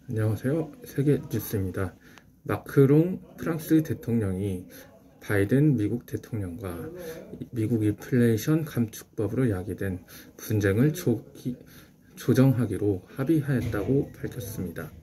안녕하세요. 세계뉴스입니다. 마크롱 프랑스 대통령이 바이든 미국 대통령과 미국 인플레이션 감축법으로 야기된 분쟁을 조정하기로 합의하였다고 밝혔습니다.